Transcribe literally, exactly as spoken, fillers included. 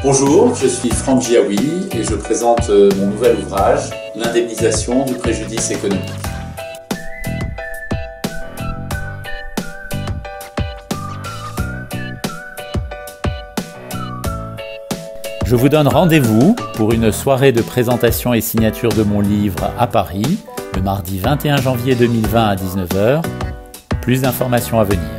Bonjour, je suis Franck Giaoui et je présente mon nouvel ouvrage, L'indemnisation du préjudice économique. Je vous donne rendez-vous pour une soirée de présentation et signature de mon livre à Paris, le mardi vingt et un janvier deux mille vingt à dix-neuf heures. Plus d'informations à venir.